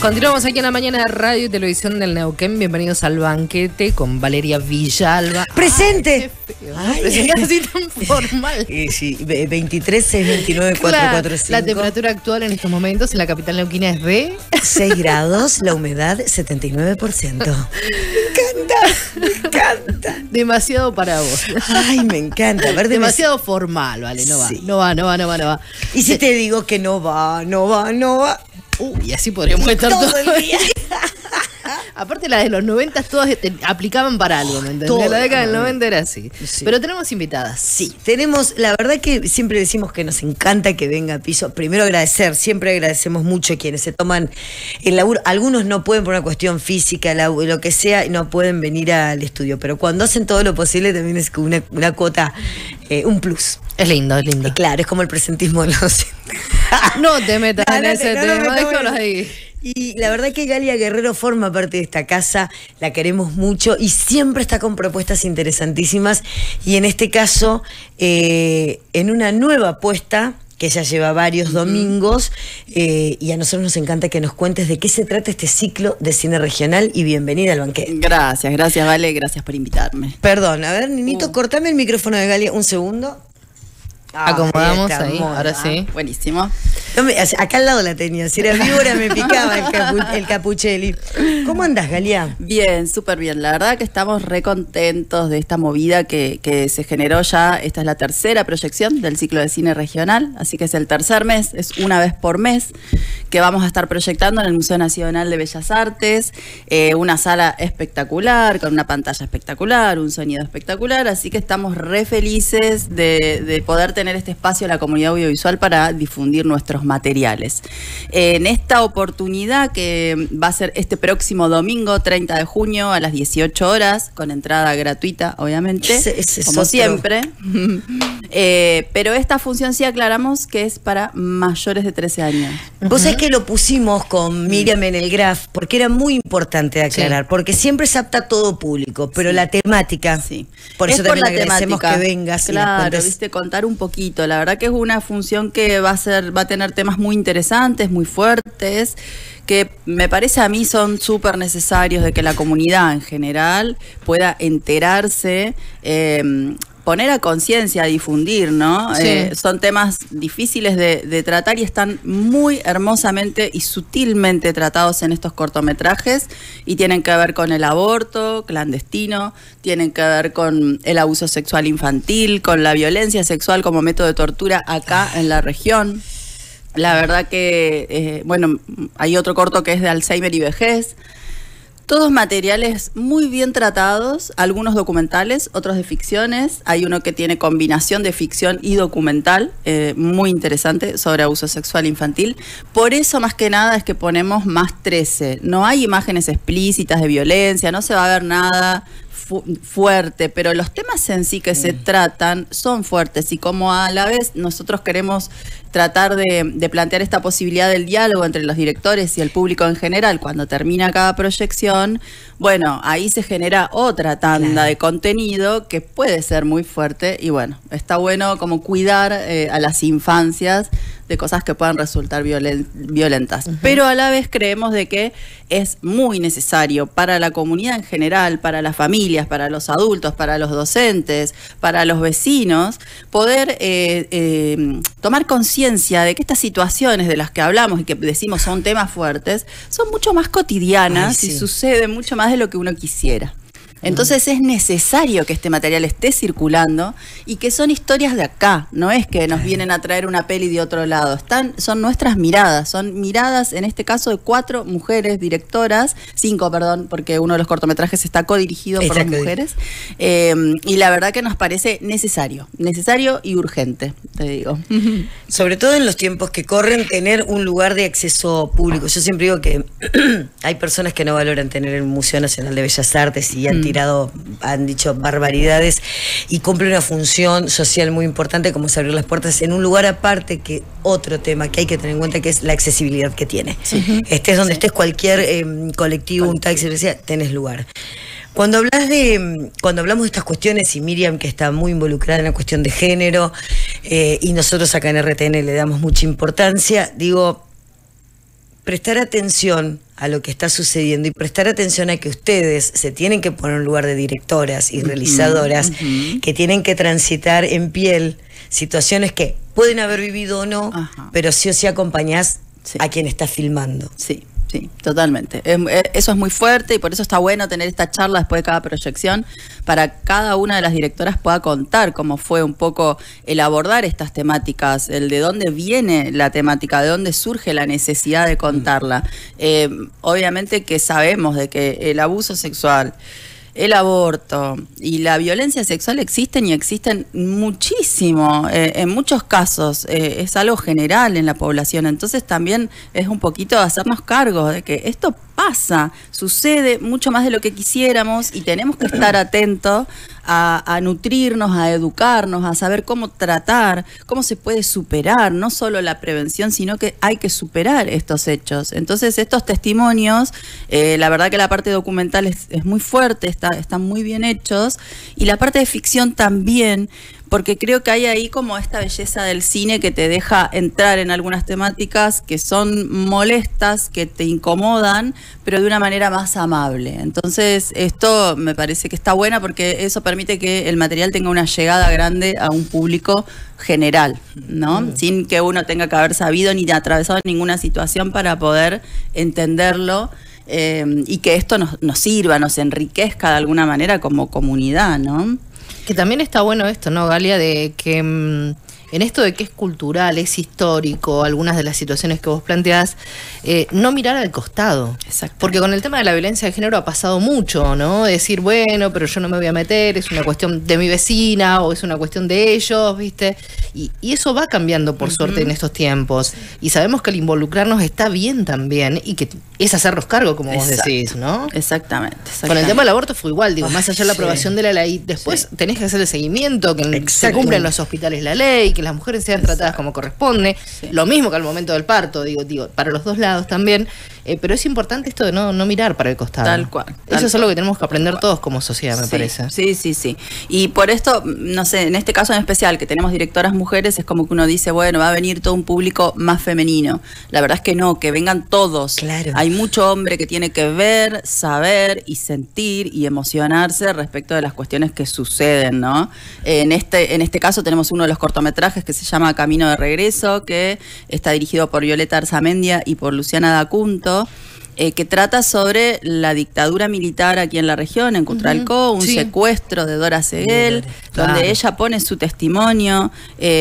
Continuamos aquí en la mañana de Radio y Televisión del Neuquén. Bienvenidos al banquete con Valeria Villalba. ¡Presente! Ay, así tan formal. Sí, 23 629 445. La temperatura actual en estos momentos en la capital neuquina es de 6 grados, la humedad 79%. Me encanta. Demasiado para vos. Ay, me encanta. A ver, demasiado formal, vale, no va. Sí. No va. ¿Y si te digo que no va? Y así podríamos estar todo el día. Aparte, la de los 90 todas aplicaban para algo, ¿me entendés? Todo. La década del 90 era así. Sí. Pero tenemos invitadas. Sí, tenemos, la verdad que siempre decimos que nos encanta que venga a Piso. Primero agradecer, siempre agradecemos mucho a quienes se toman el laburo. Algunos no pueden por una cuestión física, lo que sea, y no pueden venir al estudio. Pero cuando hacen todo lo posible también es una cuota, un plus. Es lindo, es lindo. Claro, es como el presentismo de los... No te metas en ese tema, déjalos ahí. Y la verdad que Galia Guerrero forma parte de esta casa, la queremos mucho y siempre está con propuestas interesantísimas. Y en este caso, en una nueva apuesta que ya lleva varios domingos, y a nosotros nos encanta que nos cuentes de qué se trata este ciclo de cine regional. Y bienvenida al banquete. Gracias, Vale, gracias por invitarme. Perdón, a ver, Ninito, cortame el micrófono de Galia un segundo. Acomodamos ahí, ahora sí. Buenísimo. No acá al lado la tenía, si era víbora me picaba el capuchelli. ¿Cómo andás, Galia? Bien, súper bien. La verdad que estamos re contentos de esta movida que se generó ya. Esta es la tercera proyección del ciclo de cine regional, así que es el tercer mes, es una vez por mes que vamos a estar proyectando en el Museo Nacional de Bellas Artes, una sala espectacular, con una pantalla espectacular, un sonido espectacular, así que estamos re felices de poder tener este espacio en la comunidad audiovisual para difundir nuestros materiales. En esta oportunidad, que va a ser este próximo domingo 30 de junio a las 18 horas, con entrada gratuita, obviamente, como siempre. Pero esta función sí aclaramos que es para mayores de 13 años. Vos sabés que lo pusimos con Miriam en el graph, porque era muy importante de aclarar, porque siempre se apta a todo público, pero la temática, por eso también agradecemos que vengas. Claro, viste, contar un poquito. La verdad que es una función que va a tener temas muy interesantes, muy fuertes, que me parece a mí son súper necesarios de que la comunidad en general pueda enterarse, poner a conciencia, difundir, ¿no? Sí. Son temas difíciles de tratar y están muy hermosamente y sutilmente tratados en estos cortometrajes, y tienen que ver con el aborto clandestino, tienen que ver con el abuso sexual infantil, con la violencia sexual como método de tortura acá en la región. La verdad que, bueno, hay otro corto que es de Alzheimer y vejez. Todos materiales muy bien tratados, algunos documentales, otros de ficciones. Hay uno que tiene combinación de ficción y documental, muy interesante, sobre abuso sexual infantil. Por eso, más que nada, es que ponemos más 13. No hay imágenes explícitas de violencia, no se va a ver nada fuerte, pero los temas en sí que se tratan son fuertes, y como a la vez nosotros queremos tratar de plantear esta posibilidad del diálogo entre los directores y el público en general cuando termina cada proyección, bueno, ahí se genera otra tanda de contenido que puede ser muy fuerte, y bueno, está bueno como cuidar a las infancias de cosas que puedan resultar violentas. Pero a la vez creemos de que es muy necesario para la comunidad en general, para las familias, para los adultos, para los docentes, para los vecinos, poder tomar conciencia de que estas situaciones de las que hablamos y que decimos son temas fuertes, son mucho más cotidianas y suceden mucho más de lo que uno quisiera. Entonces es necesario que este material esté circulando, y que son historias de acá, no es que nos vienen a traer una peli de otro lado, son nuestras miradas, son miradas en este caso de 4 mujeres directoras, 5, perdón, porque uno de los cortometrajes está codirigido por 2 mujeres, y la verdad que nos parece necesario y urgente, te digo. Sobre todo en los tiempos que corren, tener un lugar de acceso público. Yo siempre digo que hay personas que no valoran tener el Museo Nacional de Bellas Artes y han dicho barbaridades, y cumple una función social muy importante, como es abrir las puertas en un lugar aparte, que otro tema que hay que tener en cuenta, que es la accesibilidad que tiene. Estés donde estés, cualquier colectivo, un taxi, tenés lugar. Cuando hablamos de estas cuestiones, y Miriam, que está muy involucrada en la cuestión de género, y nosotros acá en RTN le damos mucha importancia, digo, prestar atención a lo que está sucediendo y prestar atención a que ustedes se tienen que poner en un lugar de directoras y realizadoras que tienen que transitar en piel situaciones que pueden haber vivido o no, pero sí o sí acompañás a quien está filmando. Sí. Sí, totalmente. Eso es muy fuerte y por eso está bueno tener esta charla después de cada proyección para cada una de las directoras pueda contar cómo fue un poco el abordar estas temáticas, el de dónde viene la temática, de dónde surge la necesidad de contarla. Obviamente que sabemos de que el abuso sexual, el aborto y la violencia sexual existen y existen muchísimo, en muchos casos es algo general en la población, entonces también es un poquito hacernos cargo de que esto pasa, sucede mucho más de lo que quisiéramos y tenemos que estar atentos a nutrirnos, a educarnos, a saber cómo tratar, cómo se puede superar, no solo la prevención, sino que hay que superar estos hechos. Entonces estos testimonios, la verdad que la parte documental es muy fuerte, están muy bien hechos y la parte de ficción también, porque creo que hay ahí como esta belleza del cine que te deja entrar en algunas temáticas que son molestas, que te incomodan, pero de una manera más amable. Entonces esto me parece que está buena porque eso permite que el material tenga una llegada grande a un público general, ¿no? Sin que uno tenga que haber sabido ni atravesado ninguna situación para poder entenderlo. Y que esto nos sirva, nos enriquezca de alguna manera como comunidad, ¿no? Que también está bueno esto, ¿no, Galia? De que en esto de que es cultural, es histórico, algunas de las situaciones que vos planteás, no mirar al costado. Porque con el tema de la violencia de género ha pasado mucho, ¿no? Decir, bueno, pero yo no me voy a meter, es una cuestión de mi vecina o es una cuestión de ellos, ¿viste? Y eso va cambiando, por suerte, en estos tiempos. Y sabemos que el involucrarnos está bien también y que es hacernos cargo, como vos decís, ¿no? Exactamente. Con el tema del aborto fue igual, digo, más allá de la aprobación de la ley, después tenés que hacer el seguimiento, que se cumpla en los hospitales la ley, que las mujeres sean tratadas como corresponde, lo mismo que al momento del parto, digo, para los dos lados también, pero es importante esto de no mirar para el costado. Tal cual. Eso es algo que tenemos que aprender todos como sociedad, me parece. Sí. Y por esto, no sé, en este caso en especial, que tenemos directoras mujeres, es como que uno dice, bueno, va a venir todo un público más femenino. La verdad es que no, que vengan todos. Claro. Hay mucho hombre que tiene que ver, saber y sentir y emocionarse respecto de las cuestiones que suceden, ¿no? En este caso tenemos uno de los cortometrajes que se llama Camino de Regreso, que está dirigido por Violeta Arzamendia y por Luciana Dacunto, que trata sobre la dictadura militar aquí en la región, en Cutralcó, un secuestro de Dora Seguel, donde ella pone su testimonio,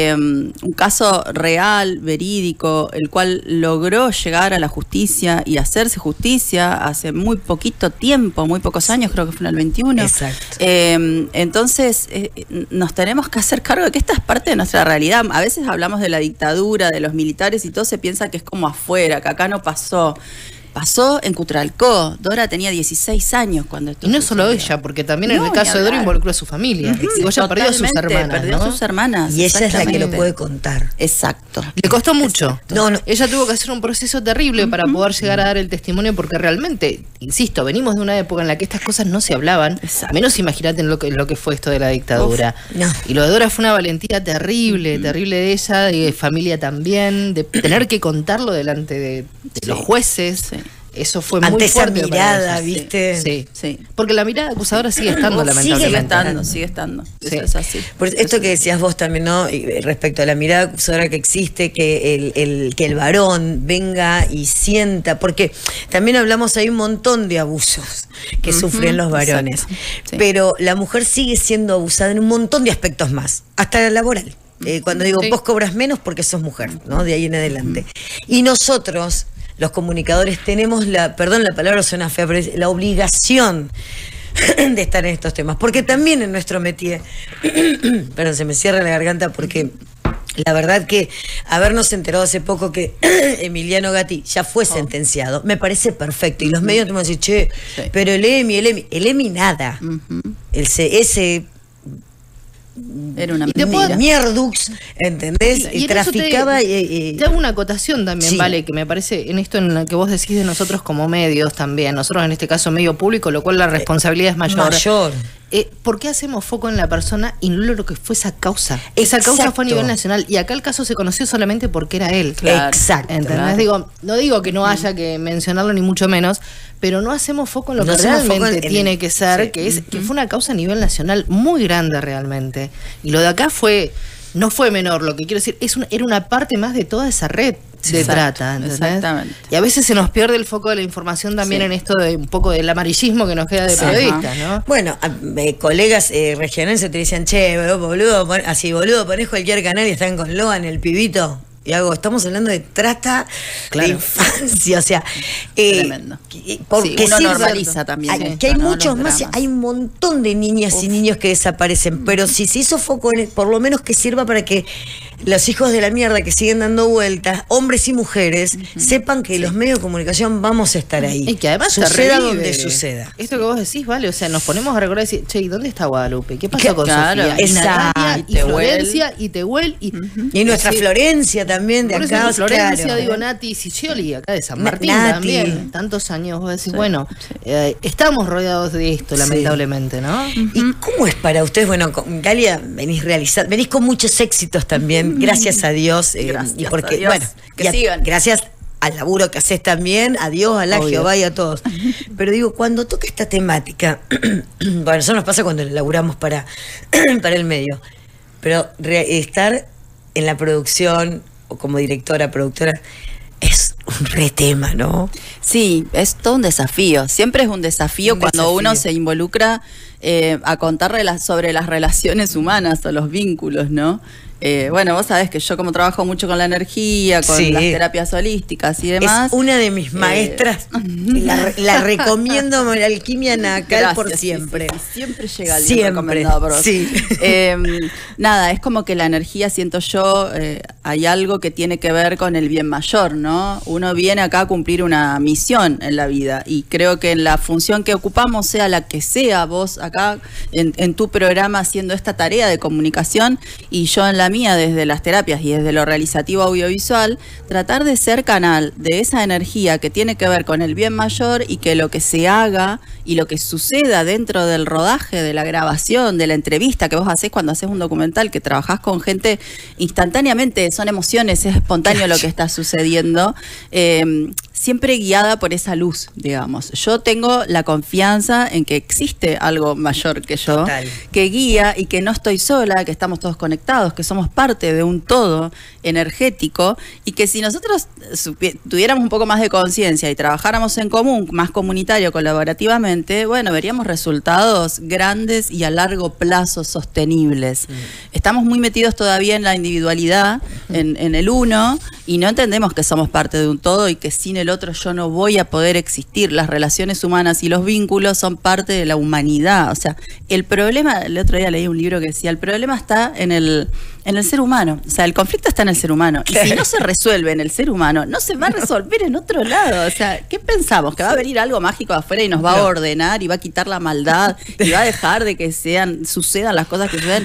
un caso real, verídico, el cual logró llegar a la justicia y hacerse justicia hace muy poquito tiempo, muy pocos años, creo que fue en el 21. Exacto. Entonces, nos tenemos que hacer cargo de que esta es parte de nuestra realidad. A veces hablamos de la dictadura, de los militares y todo se piensa que es como afuera, que acá no pasó. Pasó en Cutralcó. Dora tenía 16 años cuando esto Y no sucedió. solo ella, porque también en el caso de Dora involucró a su familia. Digo, ella perdió a sus hermanas, perdió a sus hermanas. Y ella es la que lo puede contar. Exacto. Le costó mucho. No. Ella tuvo que hacer un proceso terrible para poder llegar a dar el testimonio, porque realmente, insisto, venimos de una época en la que estas cosas no se hablaban. Exacto. Menos imagínate en lo que fue esto de la dictadura. No. Y lo de Dora fue una valentía terrible, terrible de ella, de familia también, de tener que contarlo delante de los jueces. Sí. Eso fue muy ante esa fuerte para mirada, ella. ¿viste? Sí. Porque la mirada acusadora sigue estando, lamentablemente. Sigue estando. Sí. Eso es así. Por esto que decías vos también, ¿no? Y respecto a la mirada acusadora que existe, que el varón venga y sienta, porque también hablamos, hay un montón de abusos que sufren los varones, Sí. pero la mujer sigue siendo abusada en un montón de aspectos más, hasta la laboral. Cuando digo, vos cobras menos porque sos mujer, ¿no? De ahí en adelante. Y nosotros, los comunicadores, tenemos perdón, la palabra suena fea, pero es la obligación de estar en estos temas, porque también en nuestro métier, perdón, se me cierra la garganta porque la verdad que habernos enterado hace poco que Emiliano Gatti ya fue sentenciado, me parece perfecto, y los medios te van a decir, che, pero el Emi nada, ese Era una mierdux, ¿entendés? Y traficaba. Te hago una acotación también, Vale, que me parece en esto en lo que vos decís de nosotros como medios también, nosotros en este caso medio público, lo cual la responsabilidad es mayor. ¿por qué hacemos foco en la persona y no lo que fue esa causa? Esa causa fue a nivel nacional y acá el caso se conoció solamente porque era él. Claro. Exacto. ¿Entendés? Claro. No digo que no haya que mencionarlo ni mucho menos, pero no hacemos foco en lo que realmente tiene que ser, que fue una causa a nivel nacional muy grande realmente. Y lo de acá no fue menor, lo que quiero decir, era una parte más de toda esa red de trata, ¿entendés? Exactamente. Y a veces se nos pierde el foco de la información también en esto de un poco del amarillismo que nos queda de periodistas, ¿no? Bueno, colegas regionales te decían, che, boludo, ponés cualquier canal y están con Logan, el pibito. Y estamos hablando de trata de infancia, o sea, tremendo. Porque uno normaliza también. Que hay muchos más, hay un montón de niñas y niños que desaparecen, pero si se hizo foco en por lo menos que sirva para que los hijos de la mierda que siguen dando vueltas, hombres y mujeres, sepan que los medios de comunicación vamos a estar ahí. Y que además suceda donde suceda. Esto que vos decís, vale, o sea, nos ponemos a recordar y decir, che, ¿y dónde está Guadalupe? ¿Qué pasó con Sofía? Y Natalia, y Florencia, y Tehuel, y nuestra Florencia también de acá. Florencia, digo, Nati Siccioli, acá de San Martín también. Tantos años, vos decís, bueno, estamos rodeados de esto, lamentablemente, ¿no? ¿Y cómo es para ustedes? Bueno, Galia, venís con muchos éxitos también. Gracias a Dios. Y porque, Dios. bueno, que sigan. Gracias al laburo que haces también, a Dios, a la Jehová y a todos. Pero digo, cuando toca esta temática, bueno, eso nos pasa cuando laburamos para el medio, pero estar en la producción o como directora, productora, es un retema, ¿no? Sí, es todo un desafío. Siempre es un desafío cuando uno se involucra a contar sobre las relaciones humanas o los vínculos, ¿no? Bueno, vos sabés que yo como trabajo mucho con la energía, con las terapias holísticas y demás. Es una de mis maestras. La recomiendo, Alquimia Nacal, por siempre. Siempre llega alguien recomendado por vos. Sí. Nada, es como que la energía, siento yo, hay algo que tiene que ver con el bien mayor, ¿no? Uno viene acá a cumplir una misión en la vida y creo que en la función que ocupamos, sea la que sea, vos acá en tu programa haciendo esta tarea de comunicación y yo en la mía desde las terapias y desde lo realizativo audiovisual, tratar de ser canal de esa energía que tiene que ver con el bien mayor y que lo que se haga y lo que suceda dentro del rodaje, de la grabación, de la entrevista que vos hacés cuando haces un documental, que trabajás con gente instantáneamente, son emociones, es espontáneo lo que está sucediendo, siempre guiada por esa luz, digamos. Yo tengo la confianza en que existe algo mayor que yo, que guía y que no estoy sola, que estamos todos conectados, que somos parte de un todo energético y que si nosotros tuviéramos un poco más de conciencia y trabajáramos en común, más comunitario, colaborativamente, bueno, veríamos resultados grandes y a largo plazo sostenibles. Estamos muy metidos todavía en la individualidad, en el uno, y no entendemos que somos parte de un todo y que sin el otro yo no voy a poder existir. Las relaciones humanas y los vínculos son parte de la humanidad. O sea, el problema, el otro día leí un libro que decía, el problema está en el ser humano. O sea, el conflicto está en el ser humano. Y si no se resuelve en el ser humano, no se va a resolver en otro lado. O sea, ¿qué pensamos? ¿Que va a venir algo mágico de afuera y nos va a ordenar y va a quitar la maldad y va a dejar de que sucedan las cosas que suceden?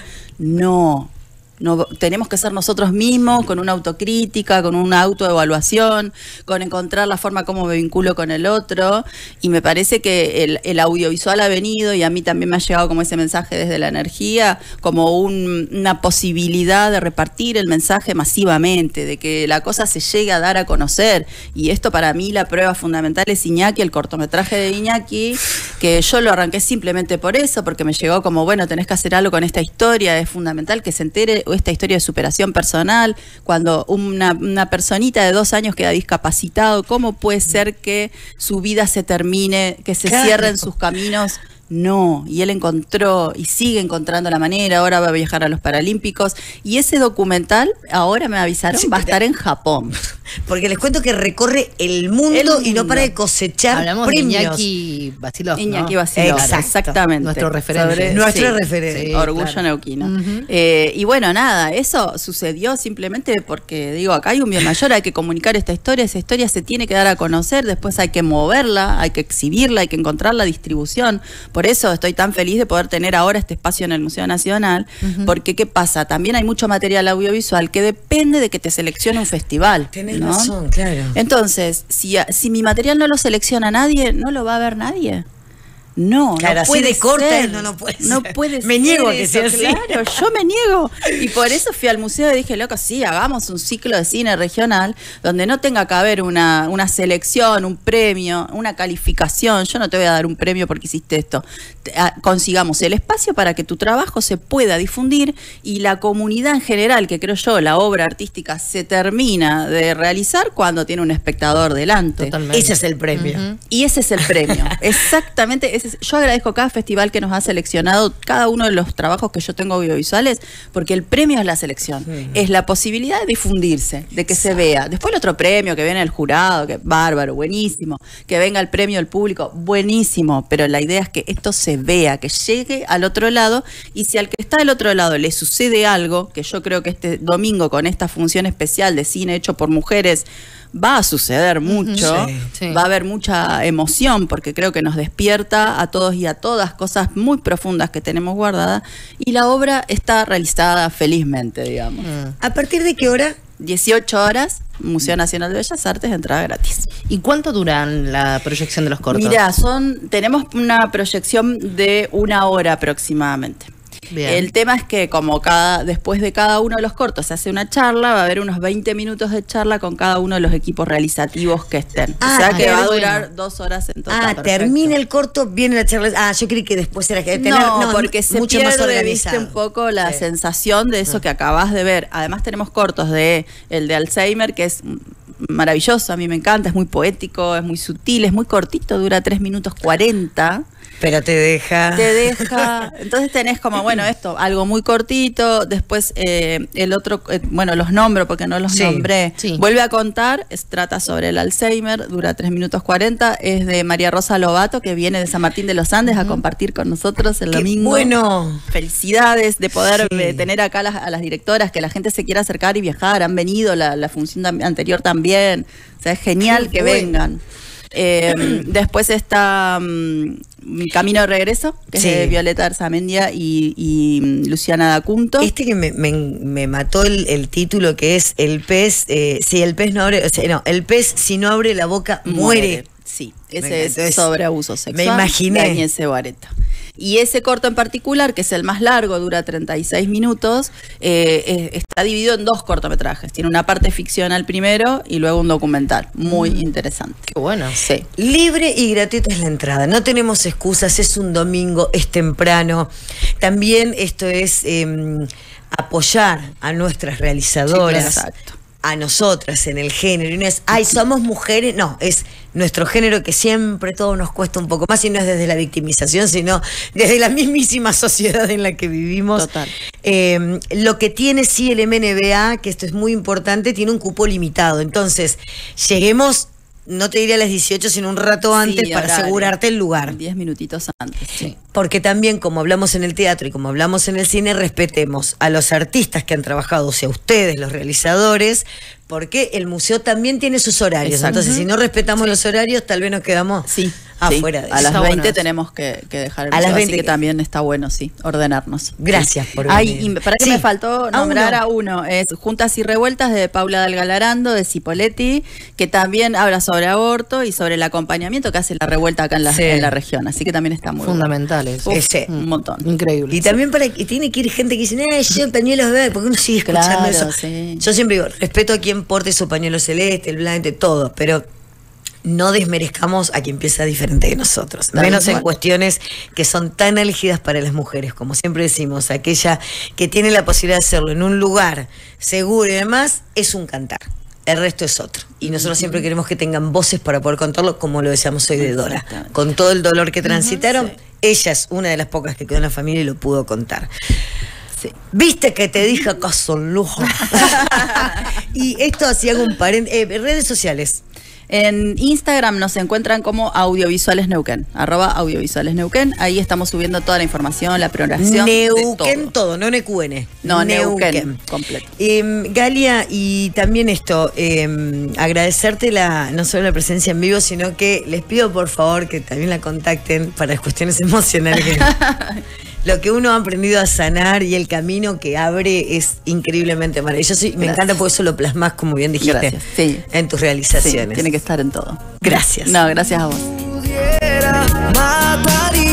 No. No, tenemos que ser nosotros mismos, con una autocrítica, con una autoevaluación, con encontrar la forma como me vinculo con el otro. Y me parece que el audiovisual ha venido, y a mí también me ha llegado como ese mensaje desde la energía, como una posibilidad de repartir el mensaje masivamente, de que la cosa se llegue a dar a conocer. Y esto para mí la prueba fundamental es Iñaki, el cortometraje de Iñaki, que yo lo arranqué simplemente por eso, porque me llegó como, bueno, tenés que hacer algo con esta historia, es fundamental que se entere esta historia de superación personal, cuando una personita de 2 años queda discapacitado, ¿cómo puede ser que su vida se termine, que se cierren sus caminos? No, y él encontró y sigue encontrando la manera, ahora va a viajar a los Paralímpicos y ese documental, ahora me avisaron, va a estar en Japón. Porque les cuento que recorre el mundo y no para de cosechar Hablamos premios. De Iñaki Basilov, Iñaki Basilov, exactamente. Nuestro referente. Nuestro referente. Sí, orgullo neuquino. Y bueno, nada, eso sucedió simplemente porque, digo, acá hay un bien mayor, hay que comunicar esa historia se tiene que dar a conocer, después hay que moverla, hay que exhibirla, hay que encontrar la distribución. Por eso estoy tan feliz de poder tener ahora este espacio en el Museo Nacional, porque ¿qué pasa? También hay mucho material audiovisual que depende de que te seleccione un festival. Tenés razón, claro. Entonces, si mi material no lo selecciona nadie, no lo va a ver nadie. No, claro, no puede así de corta ser. No puede ser. No puede me ser niego a que eso, sea así. Claro, yo me niego. Y por eso fui al museo y dije, loco, sí, hagamos un ciclo de cine regional donde no tenga que haber una selección, un premio, una calificación. Yo no te voy a dar un premio porque hiciste esto. Consigamos el espacio para que tu trabajo se pueda difundir y la comunidad en general, que creo yo, la obra artística se termina de realizar cuando tiene un espectador delante. Totalmente. Ese es el premio. Y ese es el premio. Exactamente. Yo agradezco a cada festival que nos ha seleccionado cada uno de los trabajos que yo tengo audiovisuales, porque el premio es la selección. Es la posibilidad de difundirse, de que se vea. Después el otro premio, que viene el jurado, que bárbaro, buenísimo. Que venga el premio del público, buenísimo. Pero la idea es que esto se vea, que llegue al otro lado, y si al que está del otro lado le sucede algo, que yo creo que este domingo con esta función especial de cine hecho por mujeres va a suceder mucho, sí. va a haber mucha emoción, porque creo que nos despierta a todos y a todas cosas muy profundas que tenemos guardadas, y la obra está realizada felizmente, digamos. ¿A partir de qué hora? 18 horas, Museo Nacional de Bellas Artes, entrada gratis. ¿Y cuánto duran la proyección de los cortos? Mira, tenemos una proyección de 1 hora aproximadamente. Bien. El tema es que como después de cada uno de los cortos se hace una charla, va a haber unos 20 minutos de charla con cada uno de los equipos realizativos que estén. O sea que va a durar 2 horas en total. Perfecto. Termina el corto, viene la charla. Yo creí que después era que no, porque se mucho pierde, más organizado. viste, un poco la sensación de eso que acabas de ver. Además tenemos cortos el de Alzheimer, que es maravilloso, a mí me encanta, es muy poético, es muy sutil, es muy cortito, dura 3 minutos 40. Pero te deja. Entonces tenés como, bueno, esto, algo muy cortito, después el otro, los nombro porque no los nombré. Sí. Vuelve a contar, trata sobre el Alzheimer, dura 3 minutos 40, es de María Rosa Lobato, que viene de San Martín de los Andes a compartir con nosotros el domingo. Bueno. Felicidades de poder tener acá a las directoras, que la gente se quiera acercar y viajar, han venido la función anterior también, o sea, es genial que vengan. Después está Camino de Regreso, que es de Violeta Arzamendia y Luciana D'Acunto. Que me mató el título, que es El pez, si el pez no abre, el pez si no abre la boca muere. Sí, ese es sobre abuso sexual. Me imaginé. De Agnès Cebareta. Y ese corto en particular, que es el más largo, dura 36 minutos, está dividido en 2 cortometrajes. Tiene una parte ficcional primero y luego un documental. Muy interesante. Qué bueno. Sí. Libre y gratuita es la entrada. No tenemos excusas, es un domingo, es temprano. También esto es apoyar a nuestras realizadoras. Sí, exacto. A nosotras en el género, y no es, somos mujeres, no, es nuestro género, que siempre todo nos cuesta un poco más, y no es desde la victimización, sino desde la mismísima sociedad en la que vivimos. Total. Lo que tiene sí el MNBA, que esto es muy importante, tiene un cupo limitado, entonces lleguemos, no te diría a las 18, sino un rato antes, para asegurarte el lugar. 10 minutitos antes, sí. Porque también, como hablamos en el teatro y como hablamos en el cine, respetemos a los artistas que han trabajado, o sea, ustedes, los realizadores, porque el museo también tiene sus horarios. Exacto. Entonces, si no respetamos los horarios, tal vez nos quedamos afuera de eso. A las Está 20 bueno tenemos que dejar el a museo, las 20 así que también está bueno, ordenarnos. Gracias por venir. Y para que me faltó nombrar a uno, es Juntas y Revueltas, de Paula Dalgalarando, de Cipoletti, que también habla sobre aborto y sobre el acompañamiento que hace la revuelta acá en la región, así que también está muy fundamentales. Un montón. Increíble. Y también tiene que ir gente que dice, yo pañuelos verdes, porque uno sigue escuchando eso. Sí. Yo siempre digo, respeto a quien porte su pañuelo celeste, el blanco, todo, pero no desmerezcamos a quien piensa diferente de nosotros, menos en cuestiones que son tan álgidas para las mujeres, como siempre decimos, aquella que tiene la posibilidad de hacerlo en un lugar seguro y demás, es un cantar. El resto es otro. Y nosotros siempre queremos que tengan voces para poder contarlo, como lo deseamos hoy de Dora. Con todo el dolor que transitaron, ella es una de las pocas que quedó en la familia y lo pudo contar. Sí. ¿Viste que te dije acaso lujo? Y esto, así hago un paréntesis. Redes sociales. En Instagram nos encuentran como Audiovisuales Neuquén, @Audiovisuales Neuquén. Ahí estamos subiendo toda la información, la programación. Neuquén todo, no NQN. No, Neuquén completo. Galia, y también esto, agradecerte no solo la presencia en vivo, sino que les pido por favor que también la contacten para las cuestiones emocionales. Lo que uno ha aprendido a sanar y el camino que abre es increíblemente maravilloso. Y me encanta porque eso lo plasmas, como bien dijiste, en tus realizaciones. Sí, tiene que estar en todo. Gracias. No, gracias a vos.